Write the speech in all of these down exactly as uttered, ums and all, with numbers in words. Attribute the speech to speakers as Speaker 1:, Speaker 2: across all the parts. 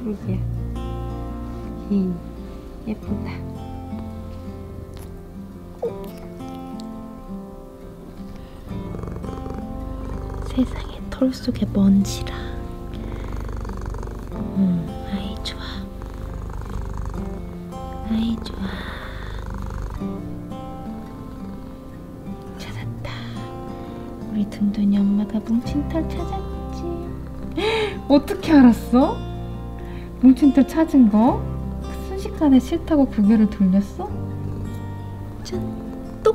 Speaker 1: 애기야. 히, 예쁘다. 세상에 털 속에 먼지라. 음, 아이 좋아. 아이 좋아. 찾았다. 우리 둔둔이 엄마가 뭉친 털 찾았지. 어떻게 알았어? 뭉친 털 찾은 거? 순식간에 싫다고 고개를 돌렸어? 짠! 똑!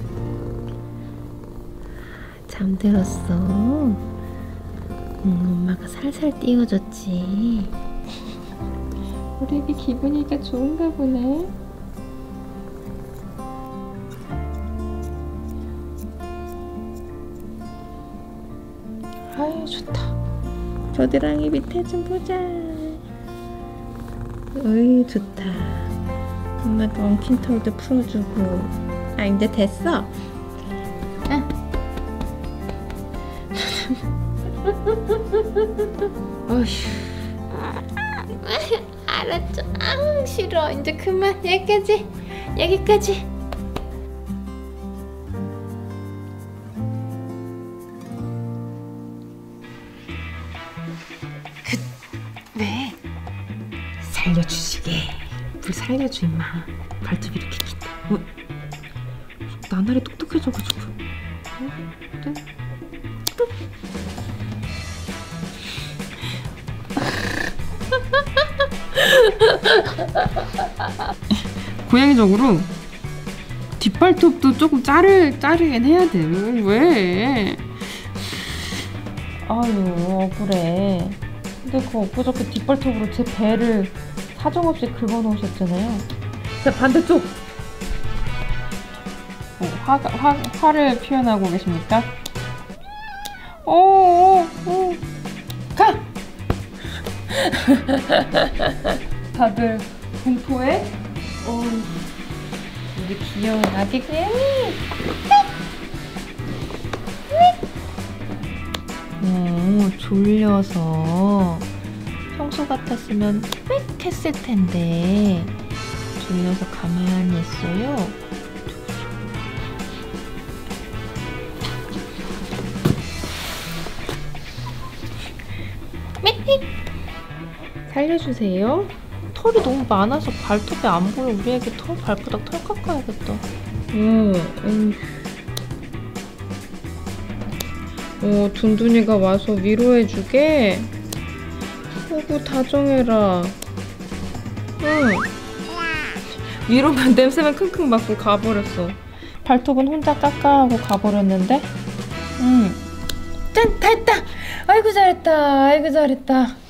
Speaker 1: 잠들었어. 응, 엄마가 살살 띄워줬지. 우리 애기 기분이가 좋은가 보네. 아유 좋다. 겨드랑이 밑에 좀 보자. 어이 좋다. 엄마가 엉킨 털도 풀어주고. 아 이제 됐어. 아. 어휴. 알았죠. 아 싫어. 이제 그만. 여기까지. 여기까지. 그 왜? 살려주시게. 물 살려줘 임마. 발톱 이렇게 긴다. 어? 나날이 똑똑해져가지고. 어? 네? 고양이적으로 뒷발톱도 조금 자르, 자르긴 해야 돼. 왜? 아유 억울해. 근데 그 엊그저께 뒷발톱으로 제 배를 사정없이 긁어놓으셨잖아요. 자 반대쪽. 어, 화, 화, 화를 표현하고 계십니까? 오오오 가! 다들 공포에 어, 우리 귀여운 아기 고양이 어, 졸려서 평소 같았으면 빽 했을 텐데 졸려서 가만히 있어요. 살려주세요. 털이 너무 많아서 발톱이 안 보여. 우리 애기 털 발바닥 털 깎아야겠다. 오, 음. 오, 둔둔이가 와서 위로해주게. 오구 다정해라. 응. 위로만 냄새만 킁킁 맡고 가버렸어. 발톱은 혼자 깎아하고 가버렸는데. 응. 짠! 다 했다! 아이고 잘했다. 아이고 잘했다.